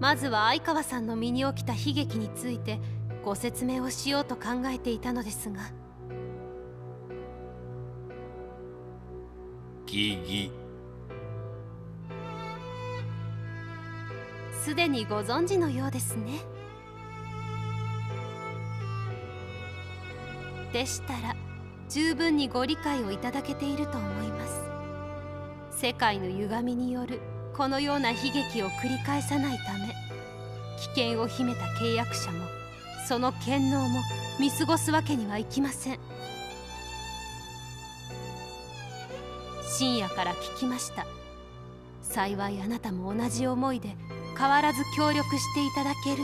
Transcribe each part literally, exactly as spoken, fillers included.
まずは相川さんの身に起きた悲劇についてご説明をしようと考えていたのですが。 ギギ、 すでにご存知のようですね。でしたら十分にご理解をいただけていると思います。世界の歪みによるこのような悲劇を繰り返さないため、危険を秘めた契約者もその権能も見過ごすわけにはいきません。深夜から聞きました。幸いあなたも同じ思いで変わらず協力していただける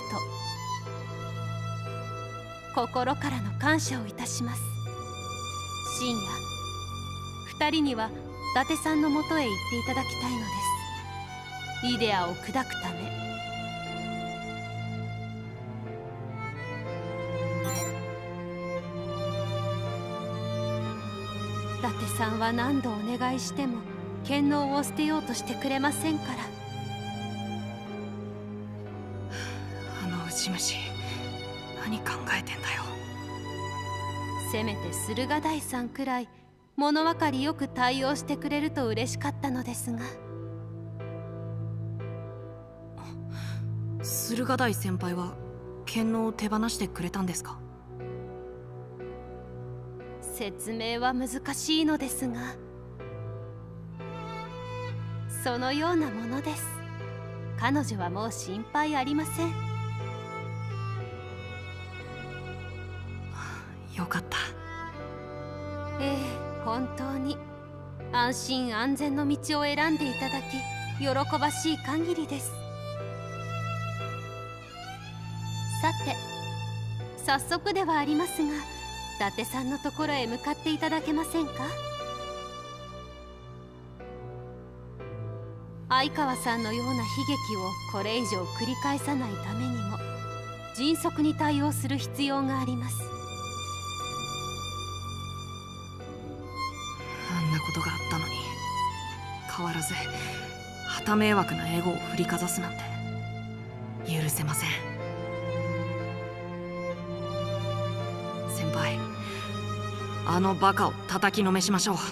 と心からの感謝をいたします。深夜、二人には伊達さんのもとへ行っていただきたいのです。イデアを砕くため。伊達さんは何度お願いしても権能を捨てようとしてくれませんから。 あのウジ虫、何考えてんだよ。 せめて駿河台さんくらい物分かりよく対応してくれると嬉しかったのですが。 駿河台先輩は権能を手放してくれたんですか？ 説明は難しいのですが、そのようなものです。彼女はもう心配ありません。 よかった。 ええ、本当に安心安全の道を選んでいただき喜ばしい限りです。さて、早速ではありますが、伊達さんのところへ向かっていただけませんか？相川さんのような悲劇をこれ以上繰り返さないためにも迅速に対応する必要があります。 あんなことがあったのに変わらず旗迷惑なエゴを振りかざすなんて許せません。先輩、あのバカを叩きのめしましょう。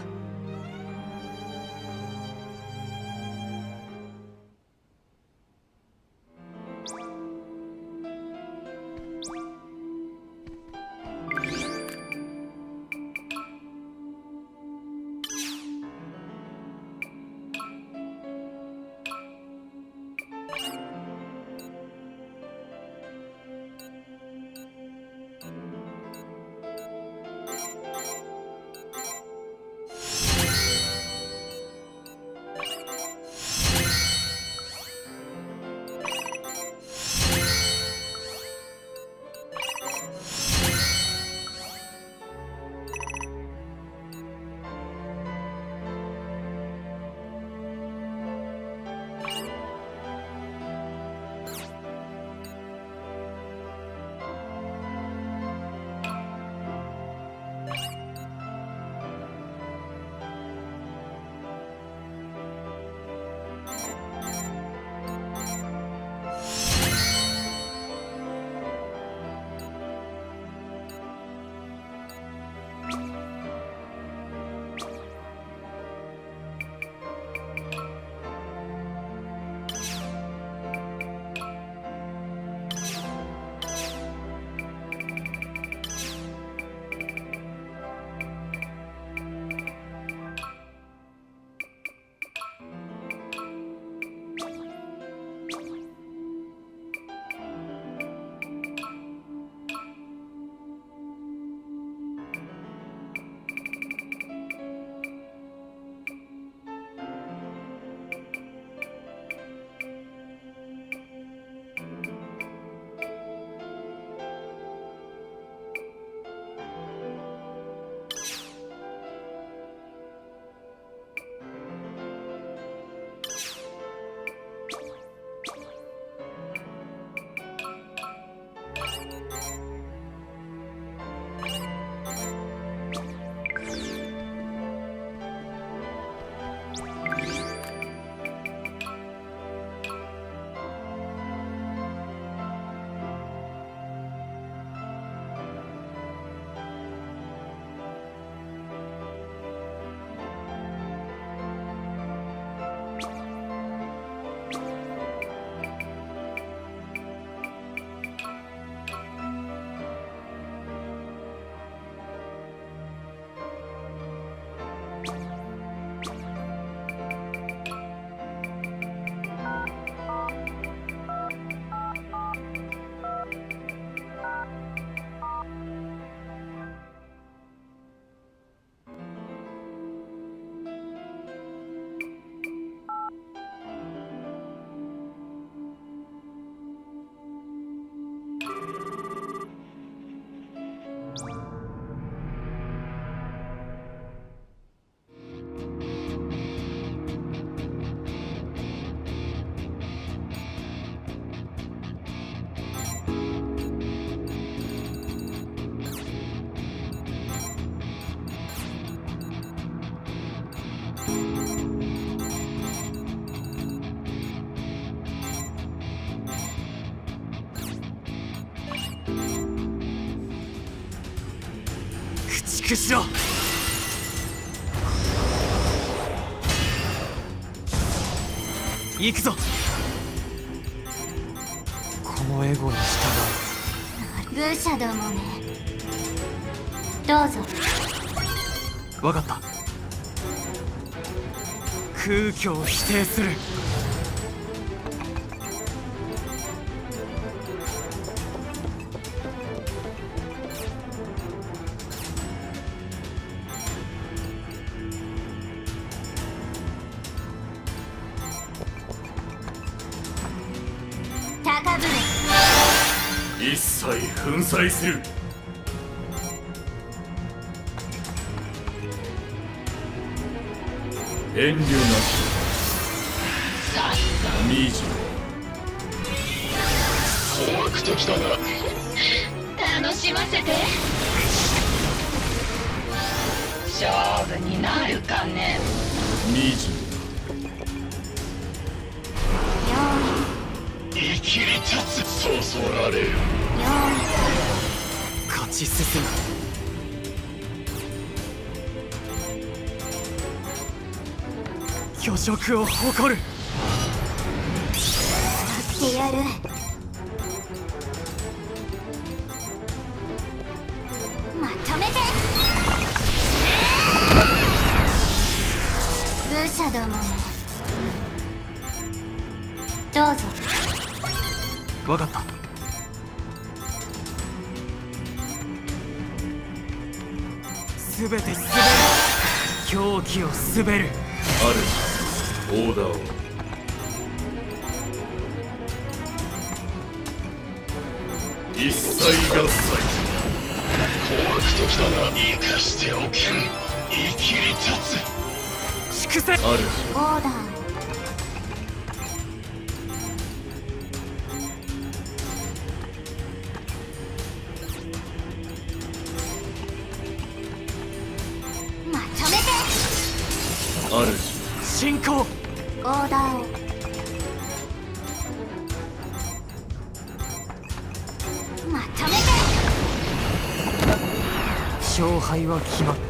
畜生。行くぞ。このエゴに従愚者どもめ、どうぞ。 う。分かった。空虚を否定する。 高ぶれ。 一切粉砕する。遠慮なし。ミージ怖くてきたな。 楽しませて。勝負になるかね。 ミージ用意。 生きり立つ。そそられる。 用意。 勝ち進む。巨食を誇る。 ってやる。まとめて。愚者どもめ、どうぞ。 分かった。すべて滑る。狂気を滑る。 あるオーダーを。一切合切。怖くてきたな。生かしておけん。生きり立つ。 粛清。 あるオーダーを。まとめて。 ある進行。 オーダーを。まとめて。 勝敗は決まった。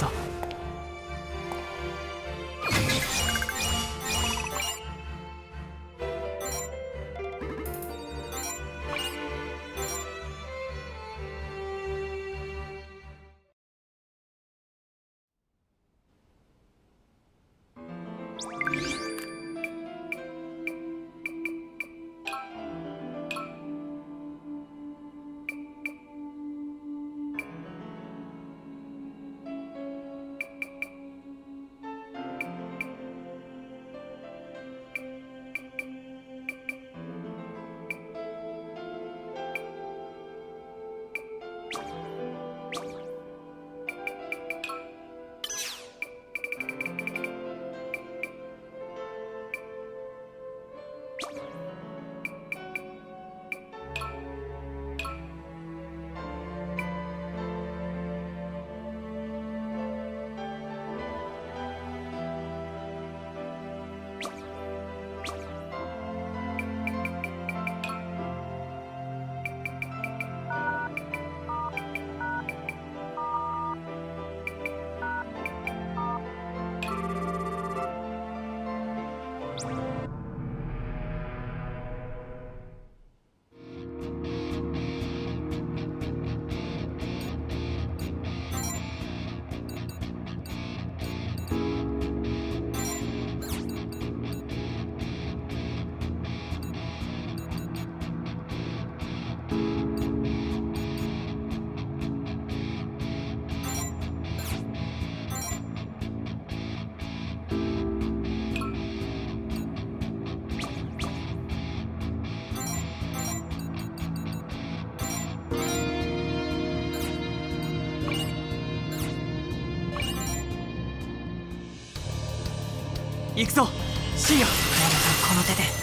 行くぞ深夜。この手で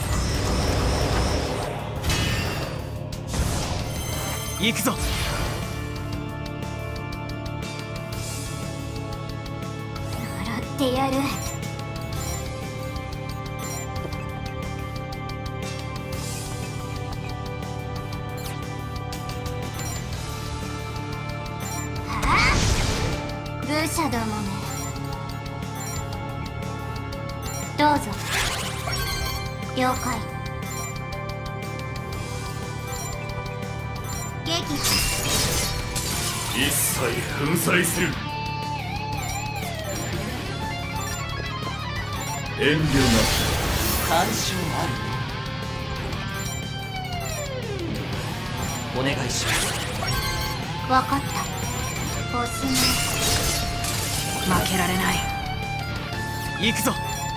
行くぞ。 習ってやる。 愚者どもめ、どうぞ。了解。撃破。 一切粉砕する。遠慮なく干渉ある。お願いします。 わかった。おしまい。 負けられない。 行くぞ。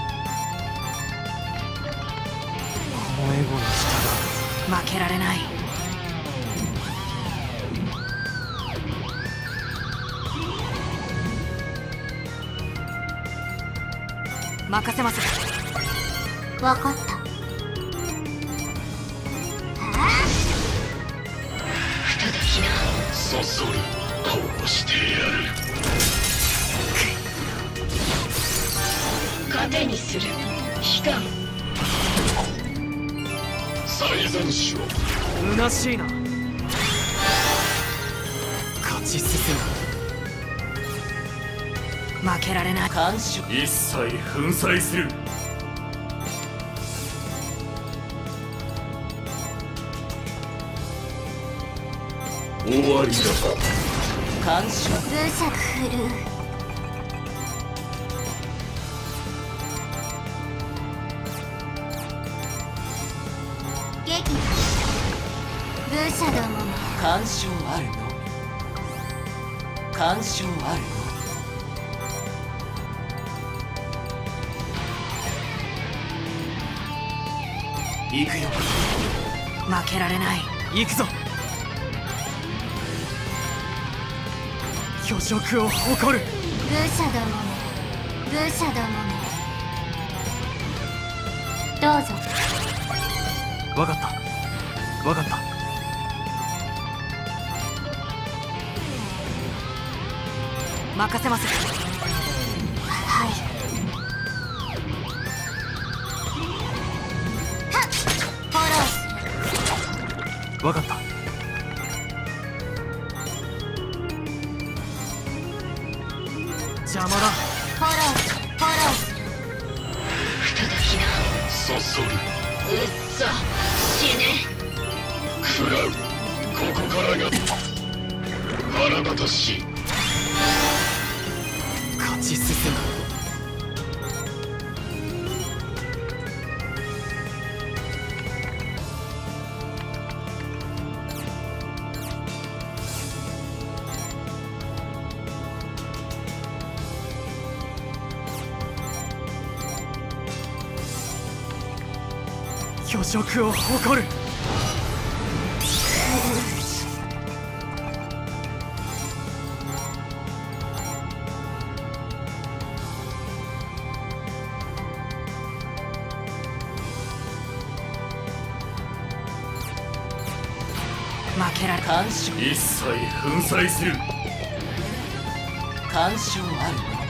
このエゴに従う。 負けられない。任せます。 わかった。 そそる。殺してやる。 糧にする。悲願。 最善手を。 虚しいな。勝ち進む。負けられない。 干渉。 一切粉砕する。終わりだ。 干渉。 愚者振るう。撃破。愚者どもめ。 干渉あるの。干渉あるの。行くよ。 負けられない。 行くぞ。巨食を誇る。 愚者どもめ、愚者どもめ、どうぞ。 わかったわかった。 任せます。 はい。はっ、フォローする。 わかった。邪魔だ。 フォローする、フォローする。 そそる。 うっそ死ね。 食らう。ここからが腹立たしい。 勝ち進む。巨食を誇る。 負けられない。 干渉。 一切粉砕する。 干渉あるの。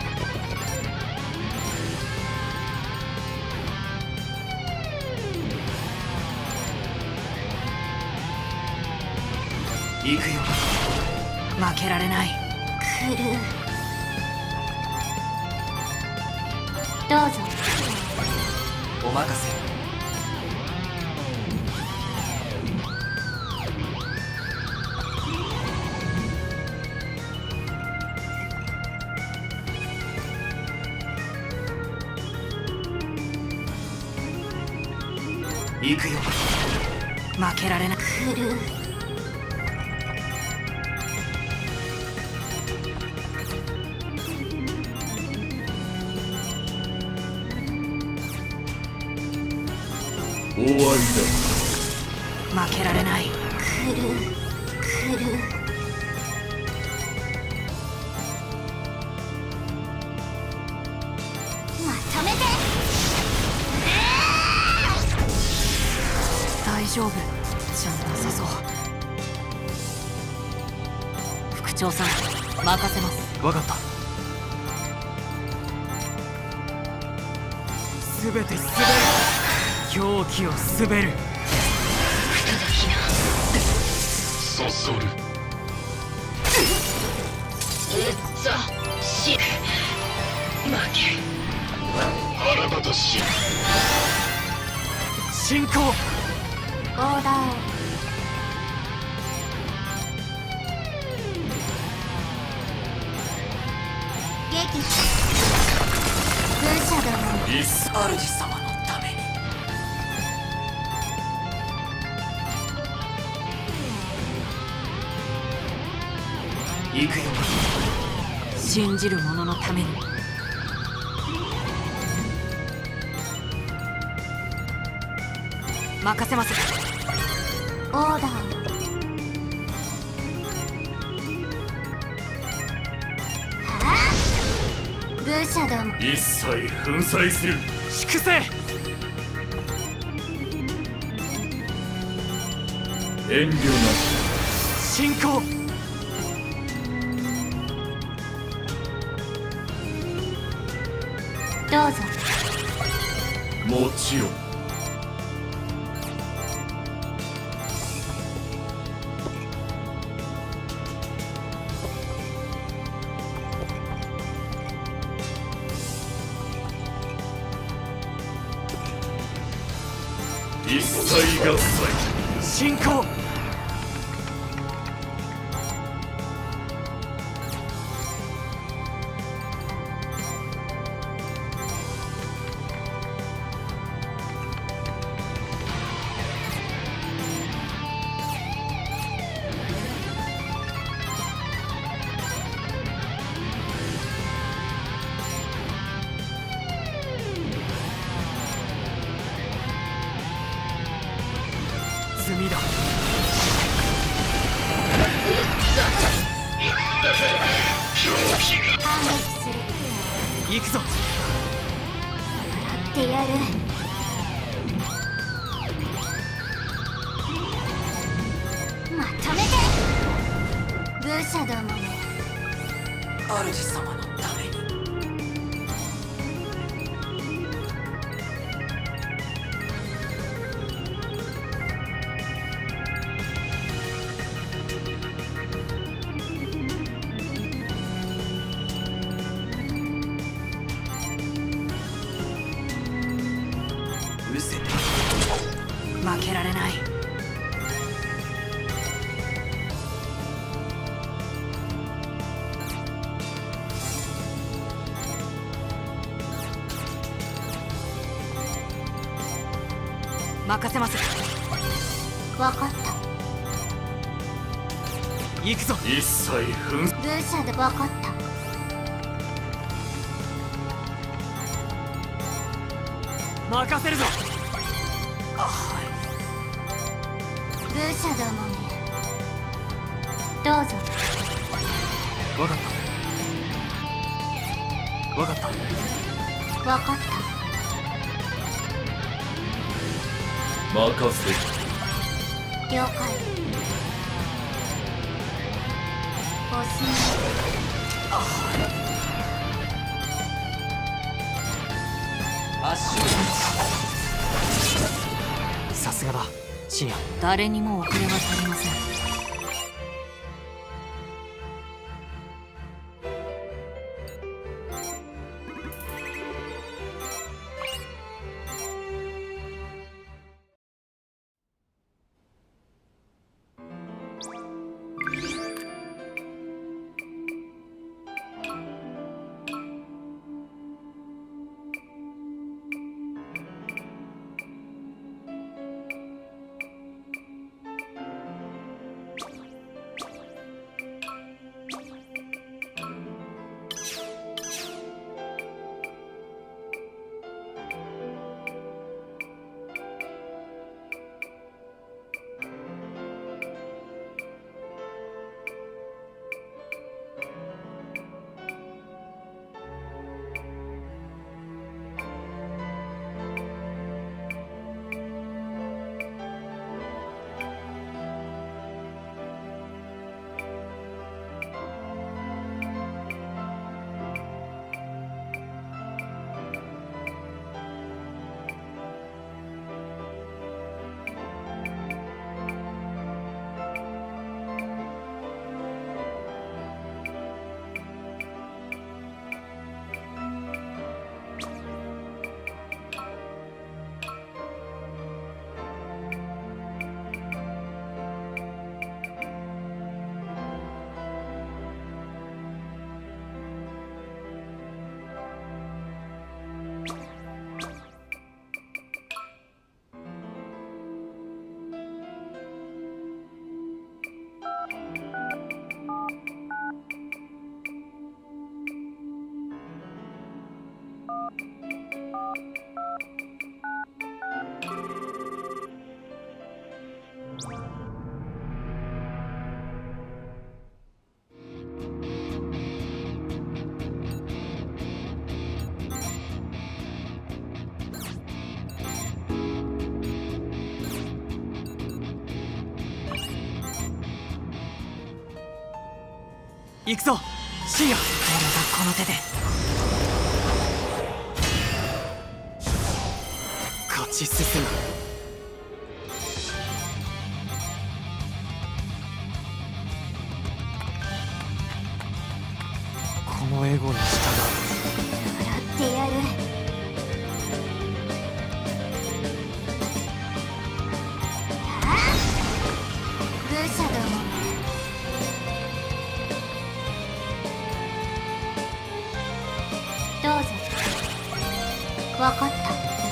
行くよ。 負けられない。 クルー、どうぞ。 お任せ。行くよ。 負けられない。 クルー、 終わり負けられない。 クルー、クルー、まとめて。 大丈夫じゃなさそう。副長さん、任せます。 わかった。すべて滑る。狂気を滑る。 そそる。 うっそ死負け腹立たしい。 進行。 オーダーを。撃軍車どもいっそ主様のために行くよ。信じる者のために。任せます。 オーダーを。はあ軍車ども一切粉砕する。 粛せ。 遠慮な進行。 どうぞ。 しもちろん。一切合切。 進行。罪だ。 反撃する。 行くぞ。 やってやる。まとめて軍車どもめ。 主様のために。負けられない。任せます。 わかった。 行くぞ。 一切粉軍車でわかった。 任せるぞ。 軍車どもめ。どうぞ。 わかったわかったわかった。 任せ。 了解。おしさすがだ深夜。 誰にも遅れは足りません。 行くぞ深夜。 俺がこの手で勝ち進む。このエゴに従う。 やってやる。ああ、愚者どもめ。どうぞ。わかった。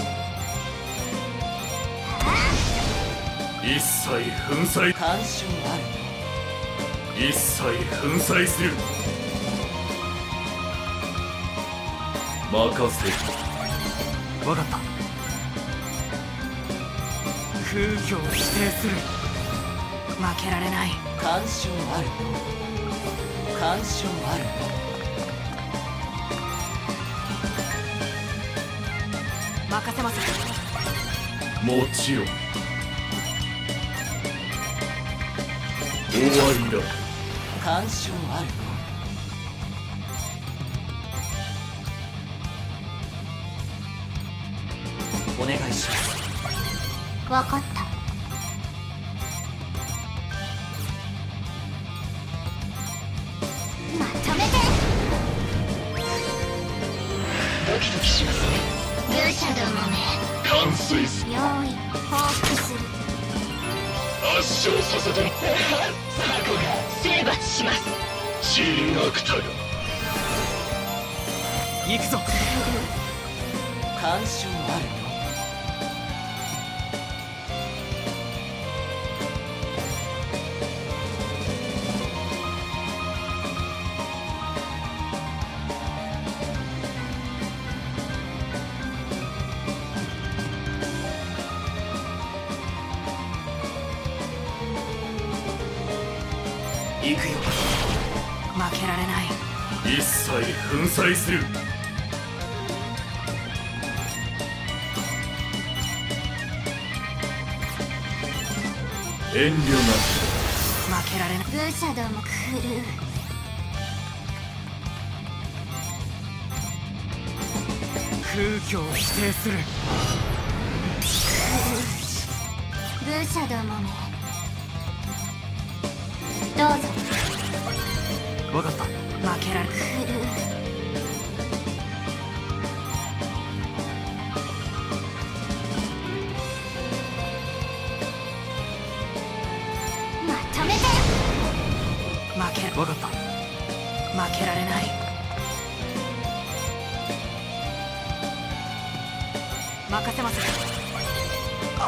一切粉砕。 干渉ある。 一切粉砕する。任せる。 分かった。空虚を否定する。 負けられない。 干渉ある。干渉ある。 任せます。 もちろん。終わりだ。 干渉ある。お願いします。 わかった。まとめて。 ドキドキしますね。 勇者どもめ。 完遂す。 用意報復する。 圧勝させて。 ザコが征伐します。 チーナクタが行くぞ。 干渉あるよ。 行くよ。 負けられない。 一切粉砕する。遠慮な負けられない。 愚者ども狂う。 空虚を否定する。 愚者どもめ。どうぞ。 分かった。 負けられない。 狂う。まとめて。 負け分かった。 負けられない。任せます。あ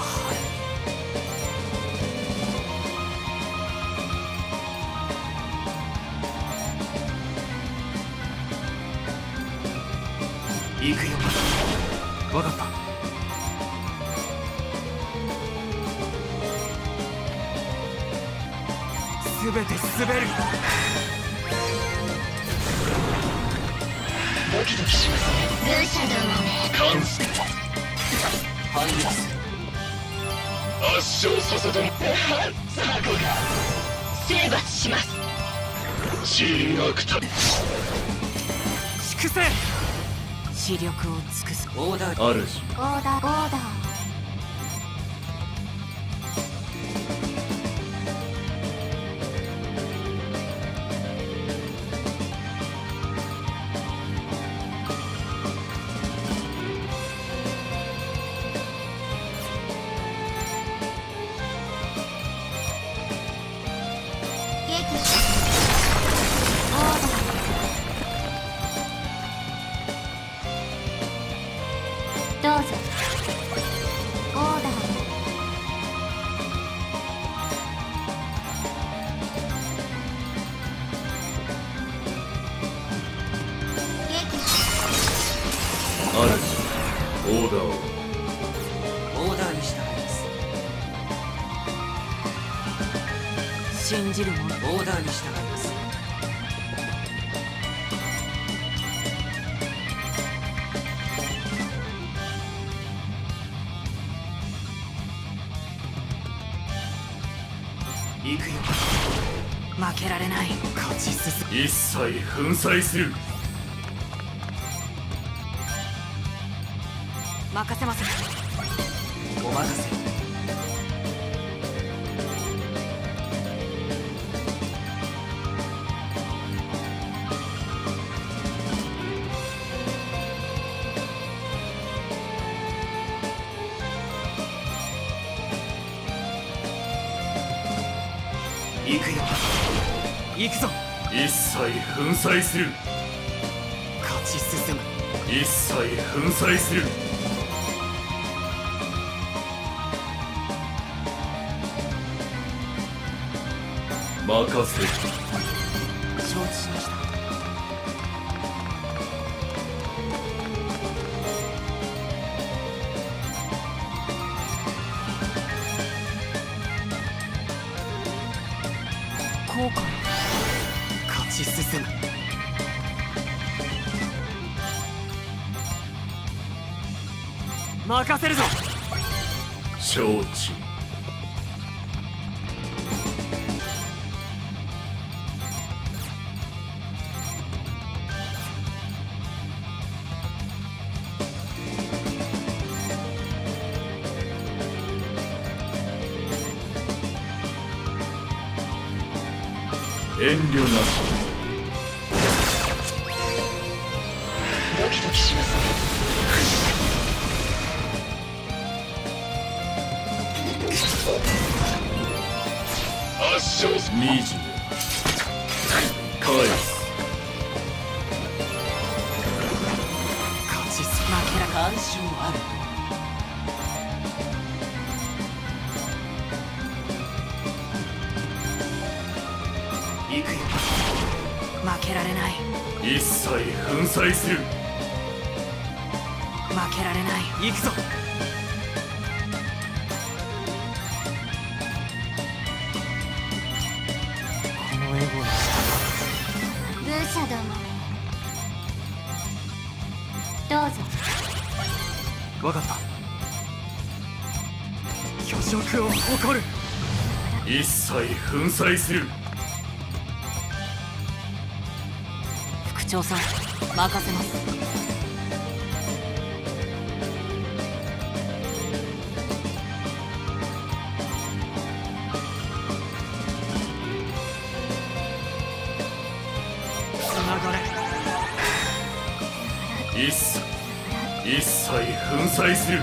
行くよ。分かった。すべて滑る。 ドキドキしますね。 愚者どもめ。 完遂。 反撃する。 圧勝させて。 ザコが征伐します。 チーナクタ粛せ。 視力を尽くす。 オーダー。 主。 オーダーオーダー。どうぞ。オーダー。 主。オーダーを。 オーダーに従います。 信じる者。 オーダーに従います。 行くよ。 負負けられない。勝ち進む。 一切粉砕する。 任せます。 お任せ。 行くよ。行くぞ。 一切粉砕する。 勝ち進む。 一切粉砕する。任せる。 承知しました。こうか。勝ち進む。任せるぞ。 承知。遠慮なし。 ドキドキしますね。 圧勝。惨め。返す。 勝ち負けら干渉ある。行くよ。負けられない。 一切粉砕する。 負けられない。行くぞ。このエゴに愚者どもどうぞ。 わかった。 巨食を誇る。 一切粉砕する。 副長さん、任せます。つながれ。 一切一切粉砕する。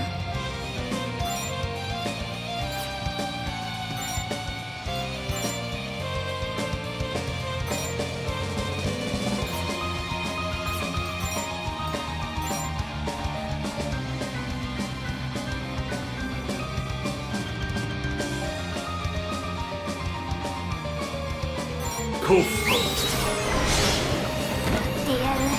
コッファってやる。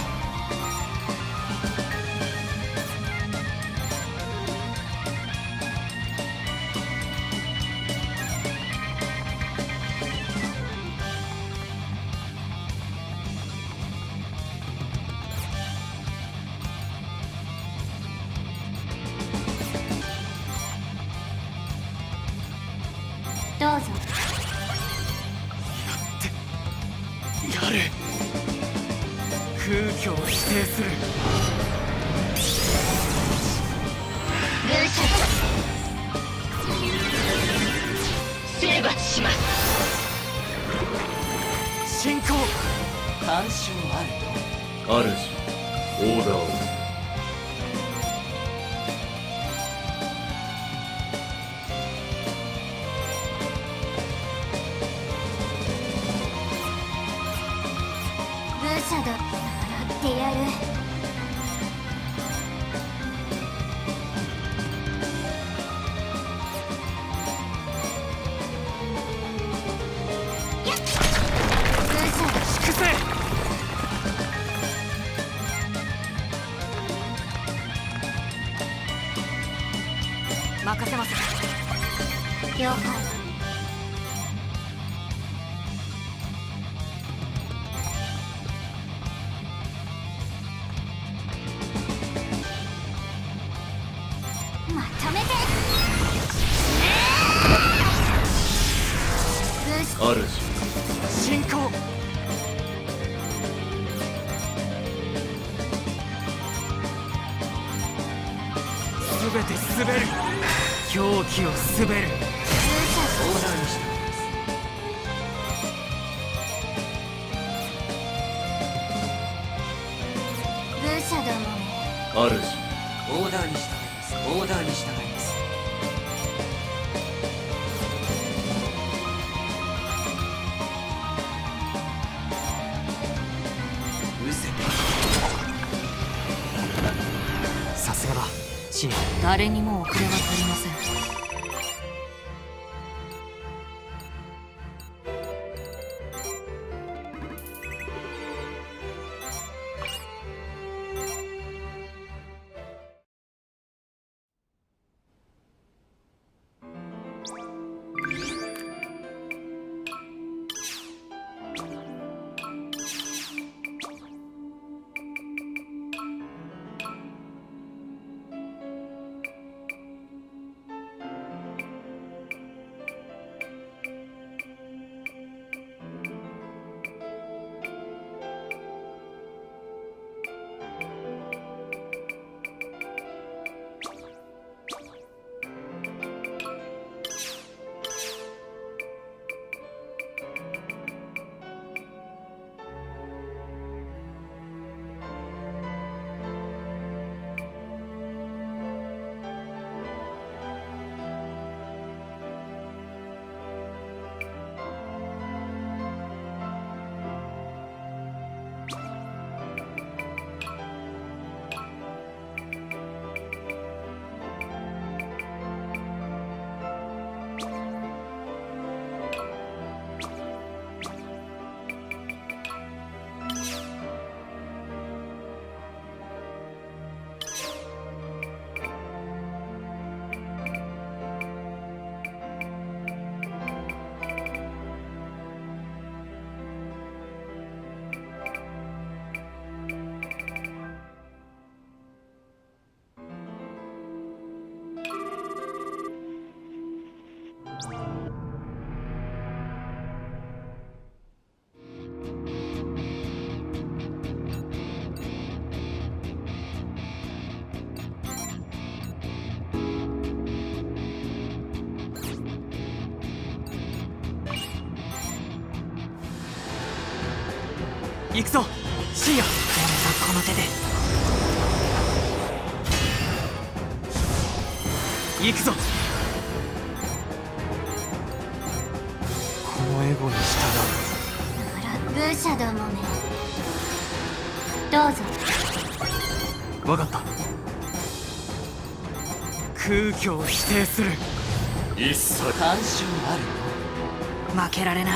どうぞ。 やれ。空虚を否定する。 勇者征伐します。 進行。干渉ある。 主オーダーを。 愚者だってやる。やっ愚者だ。 粛せ。任せます。 了解。まとめて。 主進行。 全て滑る。狂気を滑る。 愚者オーダーにした愚者どもめ、 主、 オーダーに従います。オーダーに従います。うせさすがだシン。 誰にも遅れは取りません。 行くぞ深夜。 この手で行くぞ。このエゴに従愚者どもめ、どうぞ。 う。分かった。空虚を否定する。 一切干渉ある。 負けられない。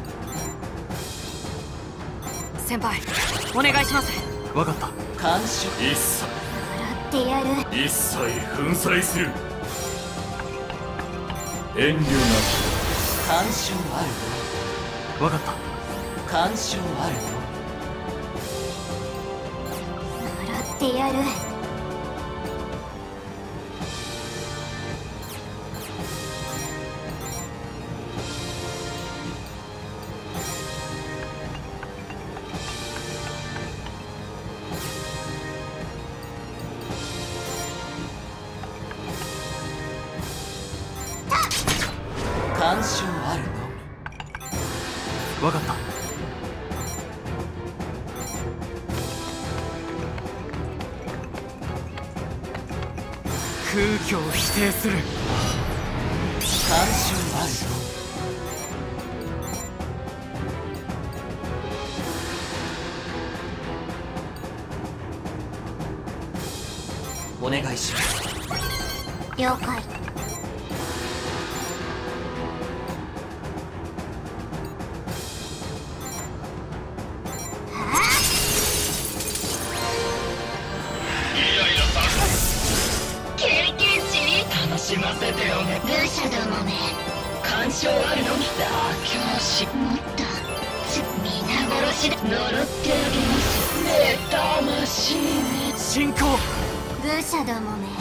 先輩お願いします。 分かった。 干渉一切笑ってやる。 一切粉砕する。遠慮なし。 干渉ある分かった。 干渉ある笑ってやる。 干渉あるのみ。 分かった。空虚を否定する。 干渉あるの。お願いします。 了解。 楽しませてよね。 愚者どもめ、 干渉あるのみ。 教師もっとつ皆殺しで呪ってあげますね。魂に進行。 愚者どもめ、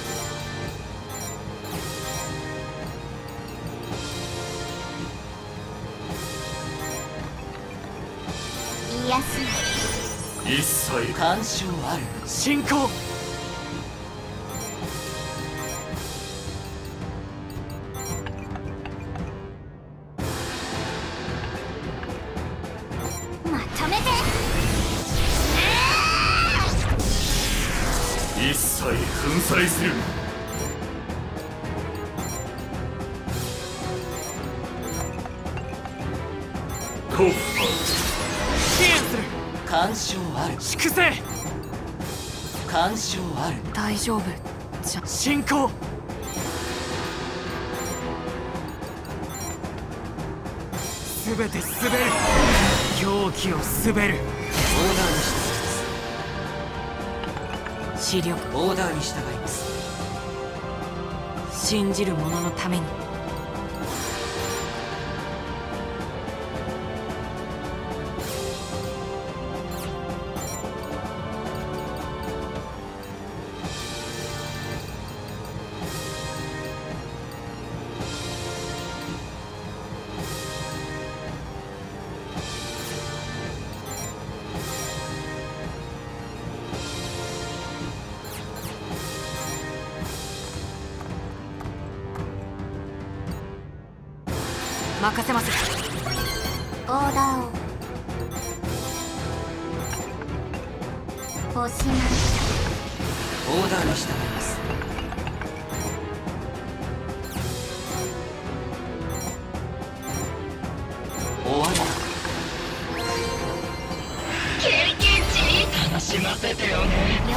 癒やす一切干渉あるの。 進行。 切粉砕する。コッパ支援する。 干渉ある。 粛清。 干渉ある。 大丈夫じゃ。 進行。すべて滑る。狂気を滑る。 オーダーに従います。 視力。 オーダーに従います。 信じる者のために。任せます。 オーダーを欲しました。 オーダーに従います。終わりだ。 経験値に楽しませてよね。 用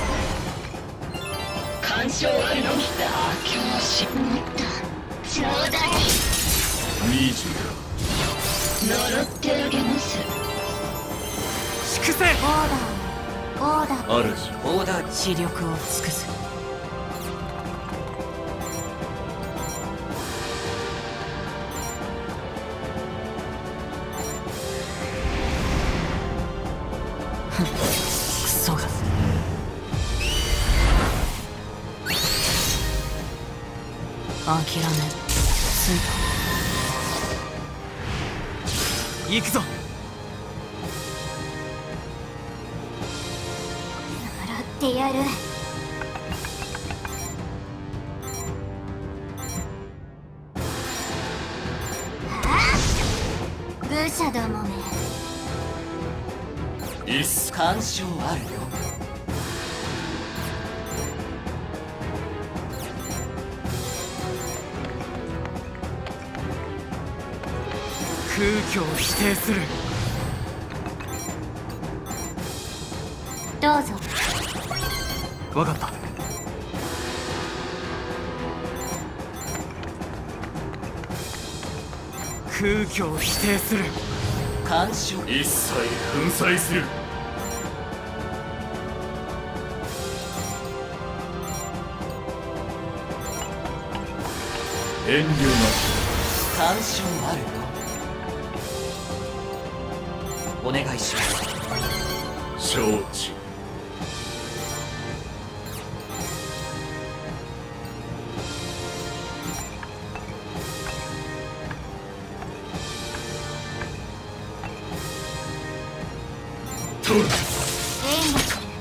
干渉あるのみだ。教師意もっとちょうだい。 ミジ呪ってあげます。 粛清。 オーダーをオーダーカ主オーダー。 視力を尽くす。ふん、クソが。諦めついた。 行くぞ。 笑ってやる。ああ、愚者どもめ。 いっす。 干渉あるよ。 空虚を否定する。 どうぞ。 わかった。空虚を否定する。 干渉。 一切粉砕する。遠慮なし。 干渉あるよ。お願いします。 承知。取る。 援護する。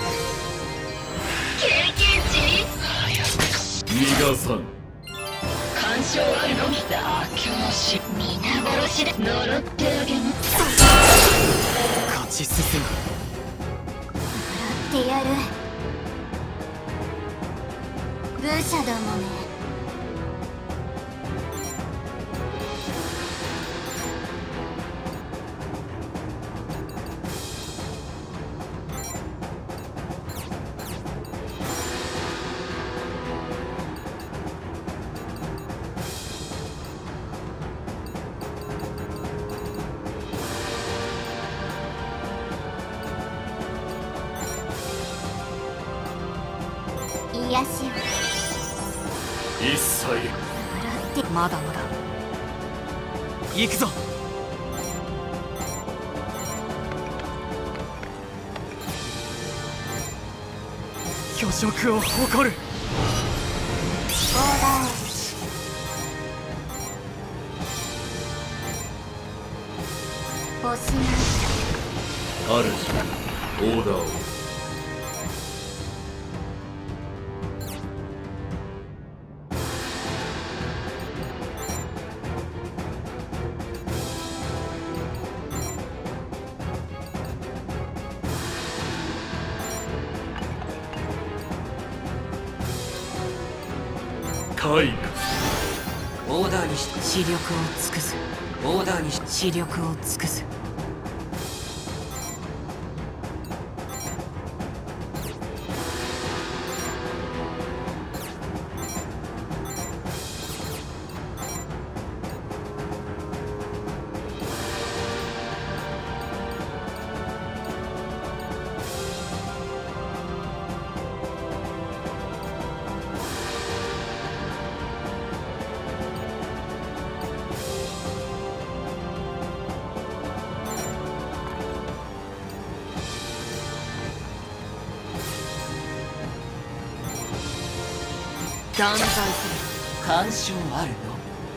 経験値に早くし。 逃がさん。 干渉あるのみだ。教師皆殺しで呪ってあげます。 勝ち進む。 笑ってやる。愚者どもめ。癒しを。 一切笑ってまだまだ。 行くぞ。巨食を誇る。 オーダーを欲しました。 主オーダーを。 海オーダーにし視力を尽くす。 オーダーにし視力を尽くす。断罪する。 干渉あるの。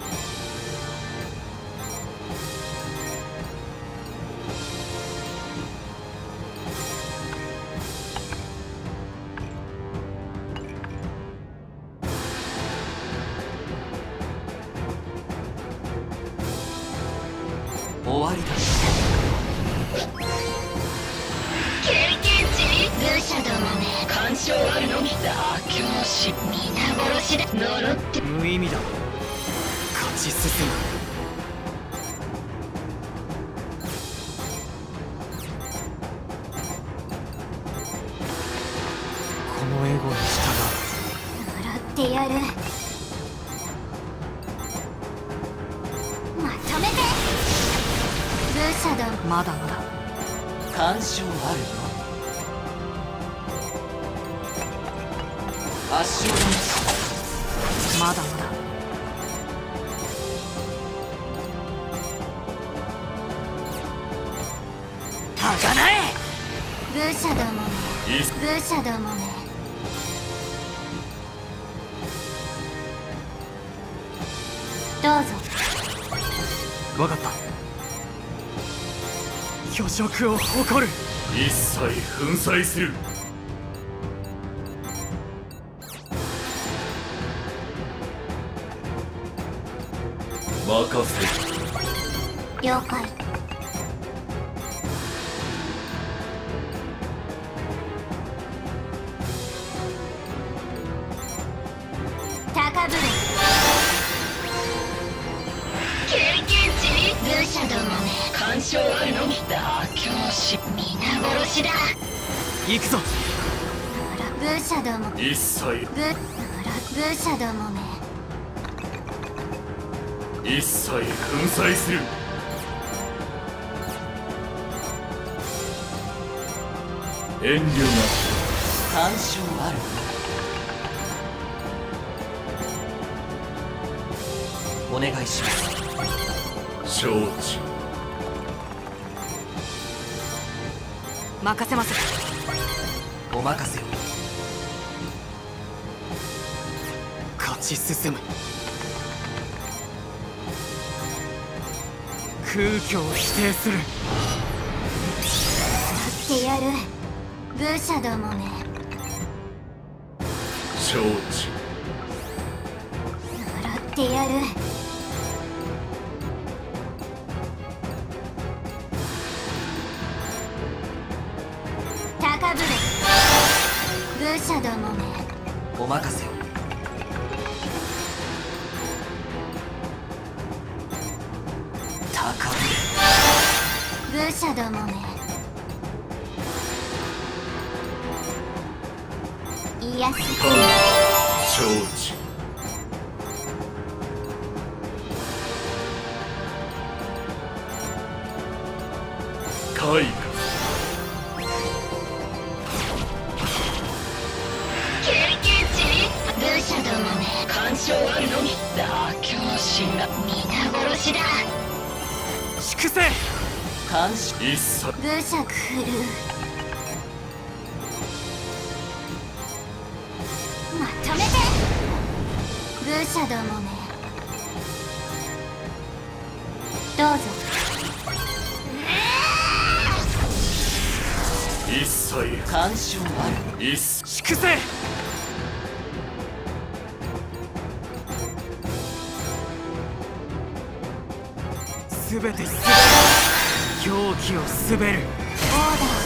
終わりだ。 経験値ルシャどもめ干渉あるのみだ。教師皆殺しだ。呪って無意味だ。勝ち進む。このエゴに従呪ってやる。まとめてルシャども。 まだまだ。 干渉あるの。圧勝だ。 まだまだ。はがない。 ルシャどもめいいっすルシャどもめ。どうぞ。 わかった。巨食を誇る。 一切粉砕する。任せ。 了解。高ぶれ。 経験値ルシャどもめ干渉あるのみだ。教師皆殺しだ。 行くぞ。 ルシャども。 一切ルルシャどもめ。 一切粉砕する。遠慮なし。 干渉あるの。お願いします。 承知。 任せます。 お任せを。 勝ち進む。空虚を否定する。 ってやる。ルシャどもめ。 承知。 呪ってやる。高ぶれ。ルシャどもめ。 お任せを。高ルシャどもめ。癒やす。 承知。海か。 経験値ルシャどもめ干渉あるのみだ。教師が皆殺しだ。 粛せ。 干渉。 一切ルシャクフル。まとめてルシャどもめ。どうぞ。 一切干渉ある。 一切粛せ。すべて滑る。狂気を滑る。 オーダー。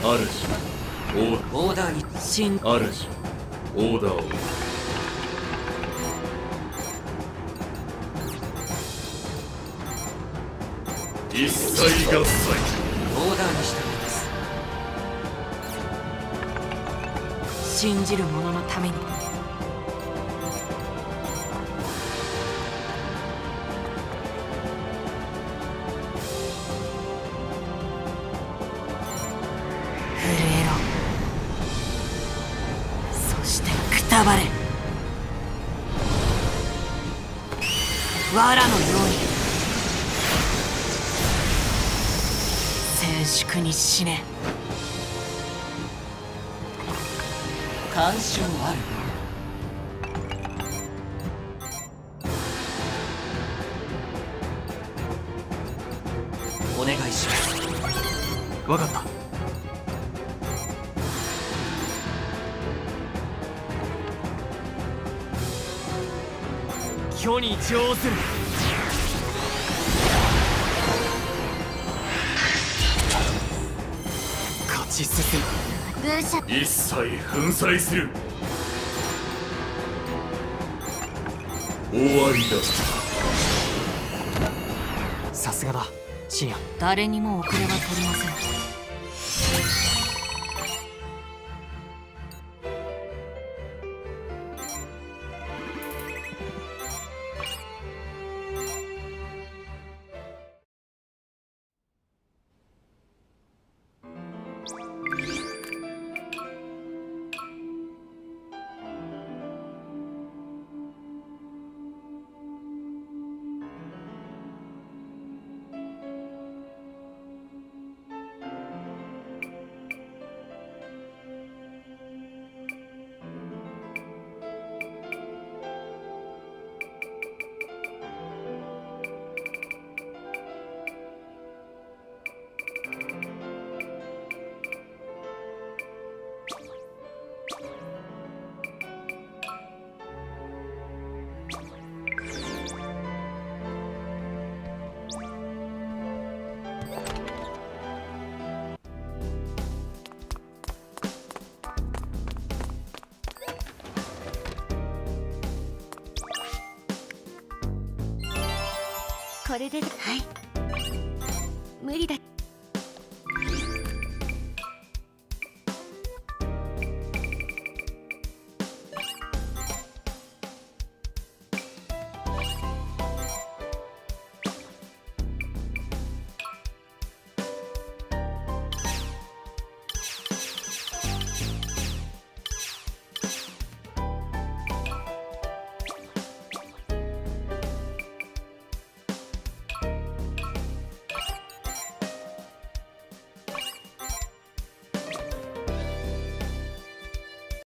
オーダーに信主オーダーを。一切合切。 オーダーに従います。 信じる者のために。震えろ。そしてくたばれ。藁のように静粛に死ね。 干渉ある。お願いします。 わかった。巨に乗する。勝ち進む。 愚者一切粉砕する。終わりだ。 さすがだ、深夜。 誰にも遅れは取りません。 これではい無理だって。